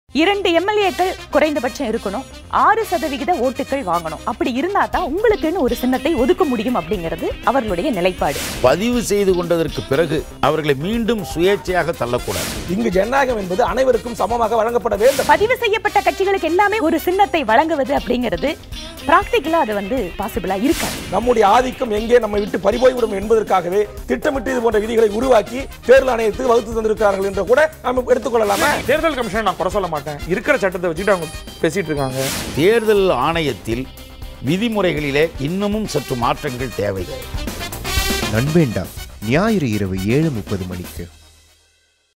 2 எம்எல்ஏக்கள் குறைந்தபட்சம் இருக்கணும், 6% ஓட்டுகள் வாங்கணும். அப்படி இருந்தா தான் உங்களுக்குன்னு ஒரு சின்னத்தை ஒதுக்க முடியும் அப்படிங்கிறது அவர்களுடைய நிலைப்பாடு. பதிவு செய்து கொண்டதற்கு பிறகு அவர்களை மீண்டும் சுயேட்சையாக தள்ளக்கூடாது. இங்கு ஜனநாயகம் என்பது அனைவருக்கும் சமமாக வழங்கப்பட வேண்டும். பதிவு செய்யப்பட்ட கட்சிகளுக்கு எல்லாமே ஒரு சின்னத்தை வழங்குவது அப்படிங்கிறது பிராக்டிகலா அது பாசிபிளா இருக்காது. நம்முடைய ஆதிக்கம் எங்கே நம்மை விட்டு பறிபோய்விடும் என்பதற்காகவே திட்டமிட்டு இது போன்ற விதிகளை உருவாக்கி தேர்தல் ஆணையத்துக்கு வகுத்து தந்திருக்கிறார்கள் என்று கூட நம்ம எடுத்துக்கொள்ளலாமா? தேர்தல் கமிஷன் நான் குறை சொல்ல மாட்டேன். இருக்கிற சட்டத்தை வச்சுட்டு அவங்க பேசிட்டு இருக்காங்க. தேர்தல் ஆணையத்தில் விதிமுறைகளிலே இன்னமும் சற்று மாற்றங்கள் தேவை. நண்பேண்டா ஞாயிறு இரவு 7:30 மணிக்கு.